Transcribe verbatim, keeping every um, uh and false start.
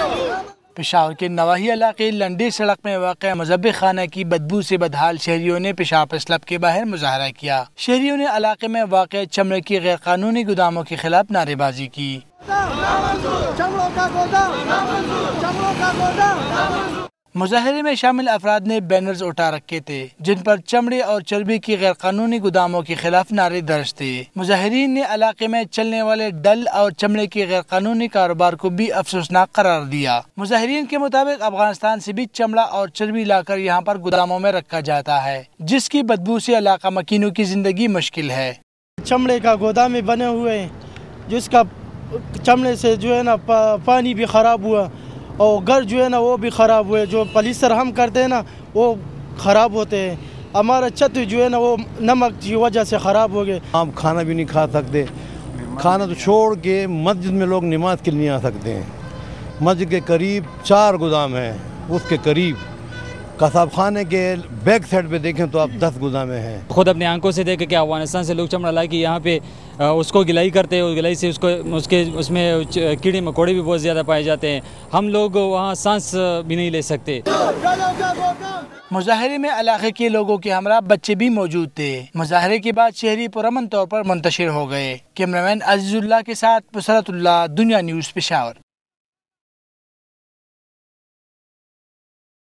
پشاور کے نواحی علاقے لنڈے سڑک میں واقع مذہب خانہ کی بدبو سے بدحال شہریوں نے پیشاب پریس کلب کے باہر مظاہرہ کیا۔ شہریوں نے علاقے میں واقع چمڑے کی غیر قانونی گوداموں کے خلاف نعرے بازی کی۔ مظاہرے میں شامل افراد نے بینرز اٹھا رکھے تھے جن پر چمڑے اور چربی کی غیر قانونی گوداموں کے خلاف نعرے درج تھے۔ مظاہرین نے علاقے میں چلنے والے ڈل اور چمڑے کے غیر قانونی کاروبار کو بھی افسوسناک قرار دیا۔ مظاہرین کے مطابق افغانستان سے بھی چمڑا اور چربی لا کر یہاں پر گوداموں میں رکھا جاتا ہے جس کی بدبو سے علاقہ مکینوں کی زندگی مشکل ہے۔ چمڑے کا گودام بنے ہوئے ہیں جس کا چمڑے سے جو ہے نا پانی بھی خراب ہوا اور گھر جو ہے نا وہ بھی خراب ہوئے، جو پلیسٹر ہم کرتے ہیں نا وہ خراب ہوتے ہیں، ہمارا چھت جو ہے نا وہ نمک کی وجہ سے خراب ہو گئے۔ ہم کھانا بھی نہیں کھا سکتے، کھانا تو چھوڑ کے مسجد میں لوگ نماز کے لیے نہیں آ سکتے ہیں۔ مسجد کے قریب چار گودام ہیں، اس کے قریب قصاب خانے کے بیک سائڈ پہ دیکھیں تو آپ دس گودامیں ہیں۔ خود اپنے آنکھوں سے دیکھے کہ افغانستان سے لوگ چمڑا لا کے یہاں پہ اس کو گلائی کرتے ہیں، گلائی سے اس کو اس کے اس میں کیڑے مکوڑے بھی بہت زیادہ پائے جاتے ہیں، ہم لوگ وہاں سانس بھی نہیں لے سکتے۔ مظاہرے میں علاقے کے لوگوں کے ہمراہ بچے بھی موجود تھے۔ مظاہرے کے بعد شہری پرامن طور پر منتشر ہو گئے۔ کیمرہ مین عزیز اللہ کے ساتھ بصرت اللہ، دنیا نیوز، پشاور۔